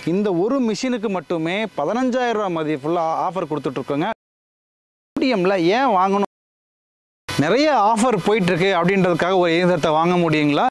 இந்த ஒரு மிஷினுக்கு மட்டுமே 15,000 ரூபாய் மதிப்புள்ள ஆஃபர் கொடுத்துட்ருக்கோங்க. MDMல ஏன் வாங்கணும், நிறைய ஆஃபர் போயிட்டுருக்கு அப்படின்றதுக்காக ஒரு இயந்திரத்தை வாங்க முடியுங்களா?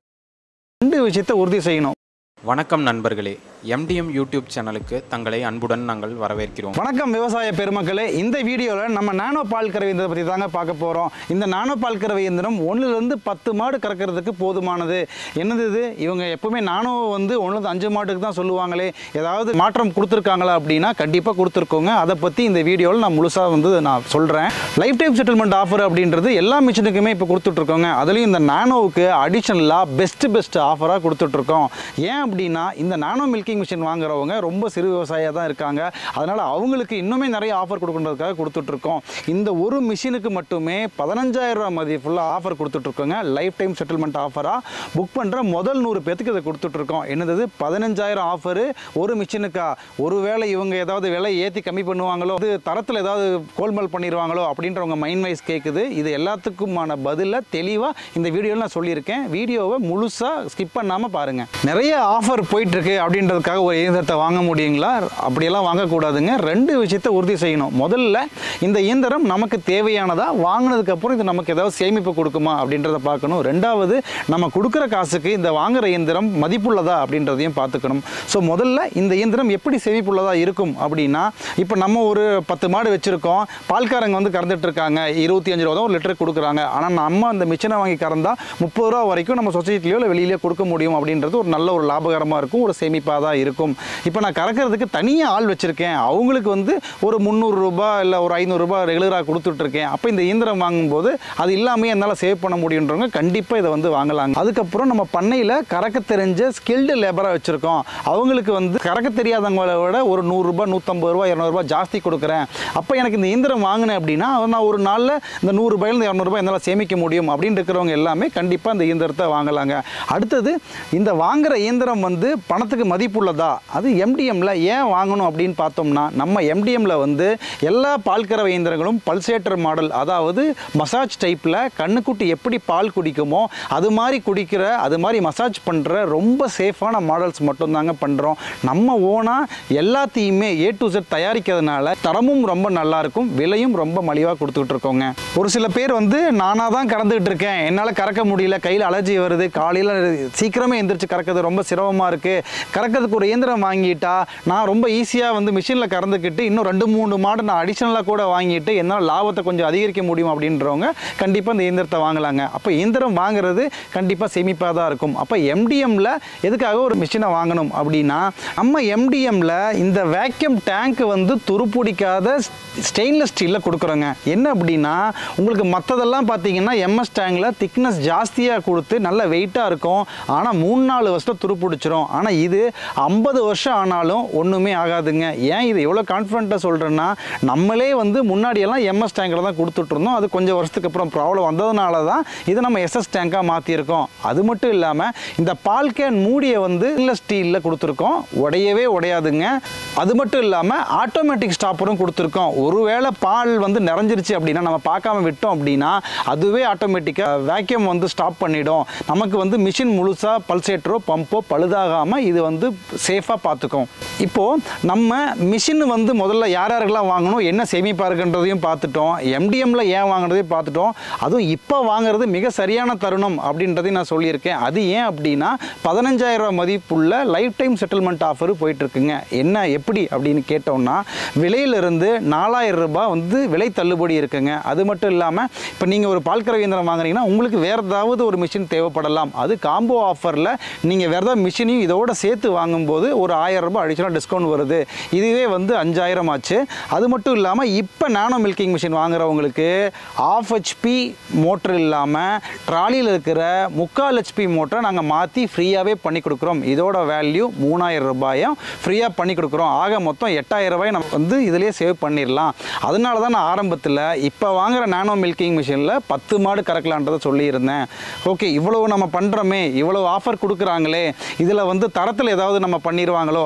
2 விஷயத்தை உறுதி செய்யணும். வணக்கம் நண்பர்களே, MDM யூடியூப் சேனலுக்கு தங்களை அன்புடன் நாங்கள் வரவேற்கிறோம். வணக்கம் விவசாய பெருமக்களே. இந்த வீடியோவில் நம்ம நானோ பால் கறவை இயந்திரத்தை பற்றி தாங்க பார்க்க போகிறோம். இந்த நானோ பால் கறவை இயந்திரம் 1லேருந்து 10 மாடு கறக்கிறதுக்கு போதுமானது. என்னது இது? இவங்க எப்பவுமே நானோ 1லேருந்து 5 மாட்டுக்கு தான் சொல்லுவாங்களே, ஏதாவது மாற்றம் கொடுத்துருக்காங்களா அப்படின்னா கண்டிப்பாக கொடுத்துருக்கோங்க. அதை பற்றி இந்த வீடியோவில் நான் முழுசாக நான் சொல்கிறேன். லைஃப் டைம் செட்டில்மெண்ட் ஆஃபர் அப்படின்றது எல்லா மிஷினுக்குமே இப்போ கொடுத்துட்ருக்கோங்க. அதுலேயும் இந்த நானோவுக்கு அடிஷ்னலாக பெஸ்ட் ஆஃபராக கொடுத்துட்ருக்கோம். ஏன் அப்படின்னா இந்த நானோ மில்கிங் மிஷின் வாங்குறவங்க ரொம்ப சிறு விவசாயியாக தான் இருக்காங்க. அதனால் அவங்களுக்கு இன்னுமே நிறைய ஆஃபர் கொடுக்குறதுக்காக கொடுத்துட்ருக்கோம். இந்த ஒரு மிஷினுக்கு மட்டுமே 15,000 ரூபாய் மதிப்புள்ள ஆஃபர் கொடுத்துட்ருக்கோங்க. லைஃப் டைம் செட்டில்மெண்ட் ஆஃபராக புக் பண்ணுற முதல் 100 பேத்துக்கு இதை கொடுத்துட்ருக்கோம். என்னது 15,000 ஆஃபரு ஒரு மிஷினுக்கா? ஒருவேளை இவங்க ஏதாவது விலை ஏற்றி கம்மி பண்ணுவாங்களோ, அது தரத்தில் ஏதாவது கோல்மல் பண்ணிடுவாங்களோ அப்படின்றவங்க மைண்ட் வைஸ் கேட்குது. இது எல்லாத்துக்குமான பதிலை தெளிவாக இந்த வீடியோவில் நான் சொல்லியிருக்கேன். வீடியோவை முழுசாக ஸ்கிப் பண்ணாமல் பாருங்கள். நிறைய ஆஃபர் போயிட்டுருக்கு அப்படின்றதுக்காக ஒரு இயந்திரத்தை வாங்க முடியுங்களா? அப்படியெல்லாம் வாங்கக்கூடாதுங்க. 2 விஷயத்தை உறுதி செய்யணும். முதல்ல இந்த இயந்திரம் நமக்கு தேவையானதா, வாங்கினதுக்கப்புறம் இது நமக்கு ஏதாவது சேமிப்பு கொடுக்குமா அப்படின்றத பார்க்கணும். 2வது நம்ம கொடுக்குற காசுக்கு இந்த வாங்குகிற இயந்திரம் மதிப்புள்ளதா அப்படின்றதையும் பார்த்துக்கணும். ஸோ முதல்ல இந்த இயந்திரம் எப்படி சேமிப்புள்ளதாக இருக்கும் அப்படின்னா, இப்போ நம்ம ஒரு 10 மாடு வச்சுருக்கோம். பால்காரங்க கறந்துட்டு இருக்காங்க, 25 ரூபா தான் ஒரு லிட்டருக்கு கொடுக்குறாங்க. ஆனால் நம்ம அந்த மிஷினை வாங்கி கறந்தால் 30 ரூபா வரைக்கும் நம்ம சொசைட்டிலையோ இல்லை வெளியிலேயே கொடுக்க முடியும் அப்படின்றது ஒரு நல்ல ஒரு லாபகரமாக இருக்கும், ஒரு சேமிப்பாக தான் இருக்கும். இப்போ நான் கறக்கிறதுக்கு தனியாக ஆள் வச்சுருக்கேன். அவங்களுக்கு ஒரு 300 ரூபா இல்லை ஒரு 500 ரூபா ரெகுலராக கொடுத்துட்ருக்கேன். அப்போ இந்த இயந்திரம் வாங்கும்போது அது இல்லாமல் என்னால் சேவ் பண்ண முடியுன்றவங்க கண்டிப்பாக இதை வாங்கலாங்க. அதுக்கப்புறம் நம்ம பண்ணையில் கறக்க தெரிஞ்ச ஸ்கில்டு லேபராக வச்சுருக்கோம். அவங்களுக்கு கறக்க தெரியாதவங்களை விட ஒரு 100 ரூபா 150 ரூபா 200 ரூபா ஜாஸ்தி கொடுக்குறேன். அப்போ எனக்கு இந்த இயந்திரம் வாங்கினேன் அப்படின்னா நான் ஒரு நாளில் இந்த 100 ரூபாயிலிருந்து 200 ரூபாய் என்னால் சேமிக்க முடியும் அப்படின்னு இருக்கிறவங்க எல்லாமே கண்டிப்பாக இந்த இயந்திரத்தை வாங்கலாங்க. அடுத்தது, இந்த வாங்குகிற இயந்திரம் பணத்துக்கு மதிப்புள்ளதா? அது MDMல ஏன் வாங்கணும் அப்படின்னு பார்த்தோம்னா, நம்ம MDMல எல்லா பால் கறவை இயந்திரங்களும் பல்சேட்டர் மாடல், அதாவது மசாஜ் டைப்பில் கண்ணுக்குட்டி எப்படி பால் குடிக்குமோ அது மாதிரி குடிக்கிற, அது மாதிரி மசாஜ் பண்ணுற ரொம்ப சேஃபான மாடல்ஸ் மட்டும்தாங்க பண்ணுறோம். நம்ம ஓனாக எல்லாத்தையுமே A to Z தயாரிக்கிறதுனால தரமும் ரொம்ப நல்லாயிருக்கும், விலையும் ரொம்ப மலிவாக கொடுத்துக்கிட்டு இருக்கோங்க. ஒரு சில பேர் நானாக தான் கறந்துக்கிட்டு இருக்கேன், என்னால் கறக்க முடியல, கையில் அலர்ஜி வருது, காலையில் சீக்கிரமே எந்திரிச்சு கறக்கிறது ரொம்ப சிரமமாக இருக்குது, கறக்கிறதுக்கு ஒரு இயந்திரம் வாங்கிட்டா நான் ரொம்ப ஈஸியாக மிஷினில் கறந்துக்கிட்டு இன்னும் 2-3 மாடு நான் அடிஷ்னலாக கூட வாங்கிட்டு என்னால் லாபத்தை கொஞ்சம் அதிகரிக்க முடியும் அப்படின்றவங்க கண்டிப்பாக இந்த இயந்திரத்தை வாங்கலாங்க. அப்போ இயந்திரம் வாங்குறது கண்டிப்பாக சேமிப்பாக தான் இருக்கும். அப்போ MDMல எதுக்காக ஒரு மிஷினை வாங்கணும் அப்படின்னா, நம்ம MDMல இந்த வேக்யூம் டேங்க் துருப்பிடிக்காத ஸ்டெயின்லெஸ் ஸ்டீலில் கொடுக்குறோங்க. என்ன அப்படின்னா, உங்களுக்கு மற்றதெல்லாம் பார்த்தீங்கன்னா MS டேங்கில் திக்னஸ் ஜாஸ்தியாக கொடுத்து நல்ல வெயிட்டாக இருக்கும், ஆனால் 3-4 வருஷம் துருப்பிடிச்சிரும். ஆனால் இது 50 வருஷம் ஆனாலும் ஒன்றுமே ஆகாதுங்க. ஏன் இது எவ்வளோ கான்ஃபிடண்ட்டாக சொல்கிறேன்னா, நம்மளே முன்னாடியெல்லாம் MS டேங்கில் தான் கொடுத்துட்ருந்தோம். அது கொஞ்சம் வருஷத்துக்கு அப்புறம் ப்ராப்ளம் வந்ததுனால தான் இதை நம்ம SS டேங்காக மாற்றிருக்கோம். அது மட்டும் இல்லாமல் இந்த பால் கேன் மூடியை ஸ்டீலில் கொடுத்துருக்கோம், உடையவே உடையாதுங்க. அது மட்டும் இல்லாமல் ஆட்டோமேட்டிக் ஸ்டாப்பரும் கொடுத்துருக்கோம். ஒருவேளை பால் நிறைஞ்சிருச்சு அப்படின்னா நம்ம பார்க்காம விட்டோம் அப்படின்னா அதுவே ஆட்டோமேட்டிக்காக வேக்யூம் ஸ்டாப் பண்ணிடும். நமக்கு மிஷின் முழுசாக பல்சேட்டரோ பம்போ பழுதாகாமல் இது சேஃபாக பார்த்துக்கும். இப்போது நம்ம மிஷின் முதல்ல யாரெல்லாம் வாங்கணும், என்ன சேமிப்பாக இருக்குன்றதையும் பார்த்துட்டோம், MDMல ஏன் வாங்குறதையும் பார்த்துட்டோம். அதுவும் இப்போ வாங்குறது மிக சரியான தருணம் அப்படின்றதையும் நான் சொல்லியிருக்கேன். அது ஏன் அப்படின்னா, 15,000 ரூபாய் மதிப்புள்ள லைஃப் டைம் செட்டில்மெண்ட் ஆஃபர் போயிட்டுருக்குங்க. என்ன எப்படி அப்படின்னு கேட்டோம்னா, விலையிலிருந்து 4,000 ரூபாய் விலை தள்ளுபடி இருக்குங்க. அது மட்டும் இல்லாமல் இப்போ நீங்கள் ஒரு பால் கறவை இயந்திரம் வாங்குறீங்கன்னா உங்களுக்கு வேறு ஏதாவது ஒரு மிஷின் தேவைப்படலாம். அது காம்போ ஆஃபரில் நீங்கள் வேறு ஏதாவது மிஷினையும் இதோட சேர்த்து வாங்கும்போது ஒரு 1000 ரூபாய் அடிஷனல் டிஸ்கவுண்ட் வருது. இதுவே 5,000 ஆச்சு. அது மட்டும் இல்லாமல் இப்போ நானோ மில்கிங் மிஷின் வாங்குறவங்களுக்கு 1/2 HP மோட்டர் இல்லாமல் ட்ராலியில் இருக்கிற 3/4 HP மோட்டரை நாங்கள் மாற்றி ஃப்ரீயாகவே பண்ணி கொடுக்குறோம். இதோட வேல்யூ 3,000 ரூபாயும் ஃப்ரீயாக பண்ணி கொடுக்குறோம். ஆக மொத்தம் 8,000 ரூபாய் நம்ம இதிலே சேவ் பண்ணிடலாம். அதனால தான் நான் ஆரம்பத்தில் இப்போ வாங்குகிற நானோ மில்கிங் மிஷினில் 10 மாடு கறக்கலான்றதை சொல்லியிருந்தேன். ஓகே, இவ்வளவு நம்ம பண்ணுறோமே, இவ்வளோ ஆஃபர் கொடுக்குறாங்களே, இதில் தரத்தில் ஏதாவது நம்ம பண்ணிடுவாங்களோ அப்படின்னு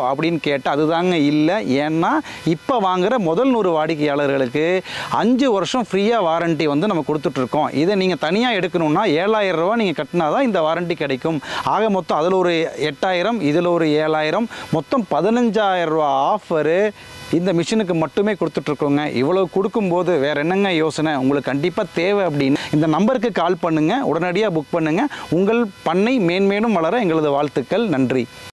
கேட்டால் அதுதாங்க இல்லை. ஏன்னா இப்போ வாங்குகிற முதல் 100 வாடிக்கையாளர்களுக்கு 5 வருஷம் ஃப்ரீயாக வாரண்ட்டி வந்து நம்ம கொடுத்துட்ருக்கோம். இதை நீங்கள் தனியாக எடுக்கணும்னா 7000 ரூபா நீங்கள் கட்டினா தான் இந்த வாரண்ட்டி கிடைக்கும். ஆக மொத்தம் அதில் ஒரு 8000, இதில் ஒரு 7000, மொத்தம் 15000 ரூபா ஆஃபரு இந்த மிஷினுக்கு மட்டுமே கொடுத்துட்ருக்கோங்க. இவ்வளோ கொடுக்கும்போது வேறு என்னங்க யோசனை? உங்களுக்கு கண்டிப்பாக தேவை அப்படின்னு இந்த நம்பருக்கு கால் பண்ணுங்கள், உடனடியாக புக் பண்ணுங்கள். உங்கள் பண்ணை மேன்மேலும் வளர எங்களது வாழ்த்துக்கள். நன்றி.